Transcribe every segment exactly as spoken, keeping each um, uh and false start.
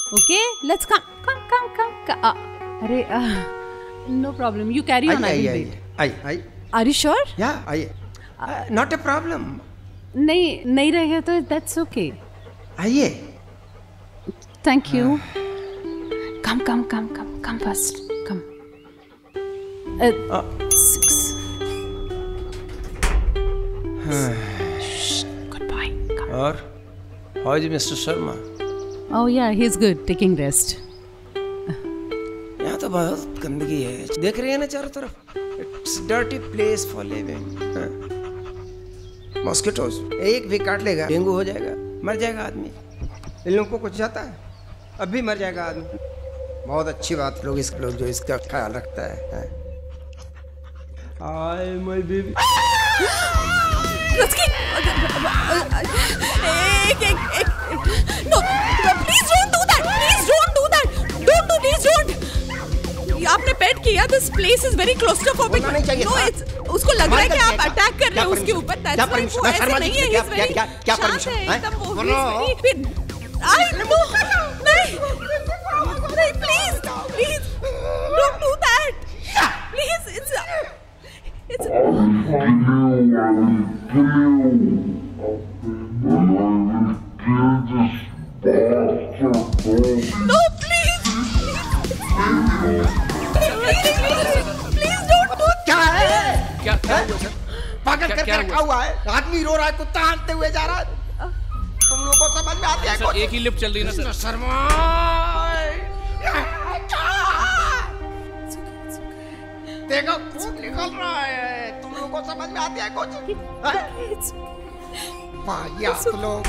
Okay, let's come, come, come, come. come. Uh, अरे, uh, no problem. You carry on. I will wait. आइए, आइए. Are you sure? Yeah, आइए. Uh, not a problem. नहीं नहीं रहेगा तो that's okay. आइए. Thank you. Come, come, come, come, come first. Come. Uh, uh. Six. Shh. Goodbye. Come. और how is Mister Sharma? Oh yeah, he's good. Taking rest. यहाँ तो बहुत गंदगी है. देख रही है ना चारों तरफ? It's dirty place for living. Mosquitoes. एक भी काट लेगा, डेंगू हो जाएगा, मर जाएगा आदमी. इन लोगों को कुछ जाता है? अब भी मर जाएगा आदमी. बहुत अच्छी बात लोग इस लोग जो इसका ख्याल रखता है. Hi, my baby. Rusky. एक एक एक. No, please don't do that. Please don't do that. Don't do. Please don't. आपने पेट किया. This place is very claustrophobic. No, it's उसको लग रहा है कि आप अटैक कर रहे हो उसके ऊपर. That's why वो ऐसे नहीं है. He's very शांत है एकदम वो. I no नहीं नहीं please please don't do that. Please it's it's. No please. Please don't do. क्या है? क्या क्या हुआ सर? पागल करके रखा हुआ है. आदमी रो रहा है, कुत्ता हाँफते हुए जा रहा है. तुम लोगों को समझ में आती है? सर एक ही लिफ्ट चल रही है ना सर. शर्मा. देखो खून निकल रहा है. तुम लोगों को समझ में आती है कुछ? वाहियात लोग.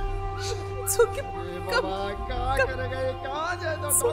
क्या करेगा ये? कहाँ जाए?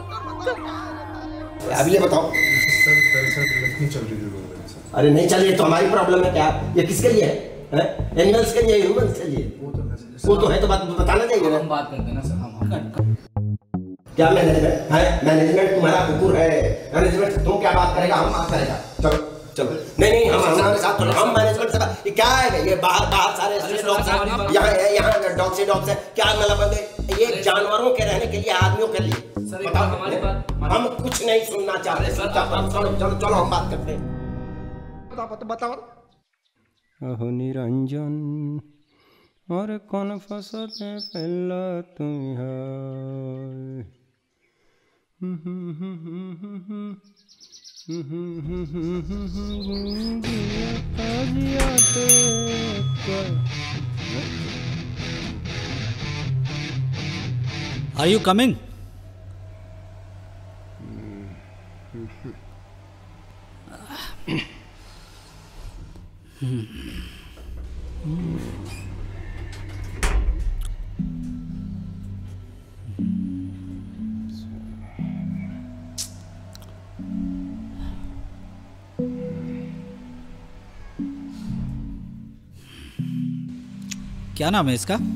अब ये बताओ. सर दरअसल लिफ्ट नहीं चल रही थी. अरे नहीं चल रही तो हमारी प्रॉब्लम है क्या? ये किसके लिए है? एनिमल्स के लिए, ह्यूमंस के लिए? वो तो है तो बात बताना चाहिए ना. हम बात करते हैं ना सर. हम क्या मैनेजमेंट है? मैनेजमेंट तुम्हारा कुकुर है. मैनेजमेंट तुम क्या बात करेगा? हम बात करेगा. चलो चलो. नहीं नहीं हम हमारे साथ तो हम मैनेजमेंट से बात. ये क्या है? ये बाहर बाहर सारे डॉग्स हैं. यहाँ यहाँ डॉग से डॉग्स है. क्या मतलब ये जानवरों के रहने के लिए, आदमियों के लिए? बताओ. हमारी बात हम कुछ नहीं सुनना चाहते. चलो चलो चलो हम बात करते हैं. बताओ बताओ. अहो निरंजन और कौन फसल में फैला तुम है. Are you coming? क्या नाम है इसका?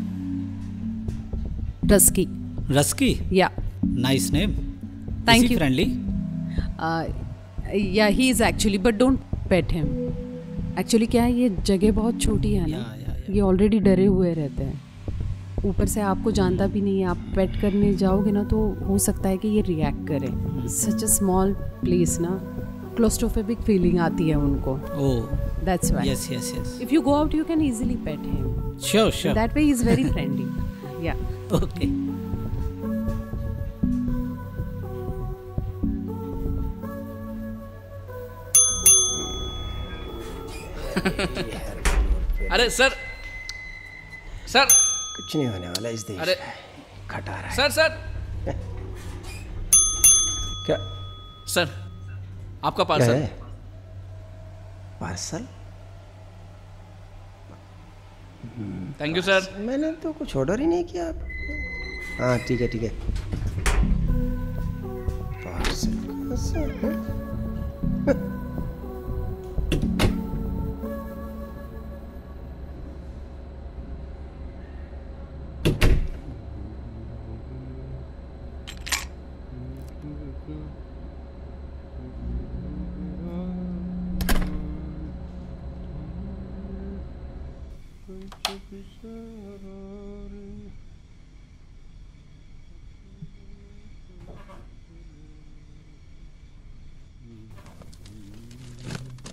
Rusky. Rusky? Yeah. Nice name. Thank is he you. friendly? Uh, yeah, he is actually, but don't pet him. Actually क्या है, ये जगह बहुत छोटी है ना. yeah, yeah, yeah. ये ऑलरेडी डरे हुए रहते हैं. ऊपर से आपको जानता भी नहीं है. आप पेट करने जाओगे ना तो हो सकता है कि ये रिएक्ट करे. सच अ स्मॉल प्लेस ना, क्लोस्ट्रोफोबिक फीलिंग आती है उनको. Oh. That's why. Yes, yes, yes. If you go out, you can easily pet him. Sure, sure. That way, he's very friendly. Yeah. Okay. अरे sir sir कुछ नहीं होने वाला इस देश. अरे खटा रहा है. सर सर क्या सर आपका parcel. Parcel? Thank you sir. मैंने तो कुछ ऑर्डर ही नहीं किया. हाँ ठीक है ठीक है. Parcel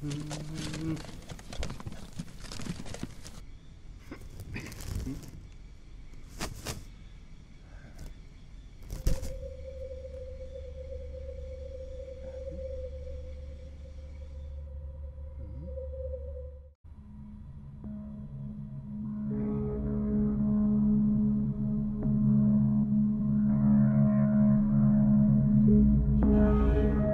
Thank you.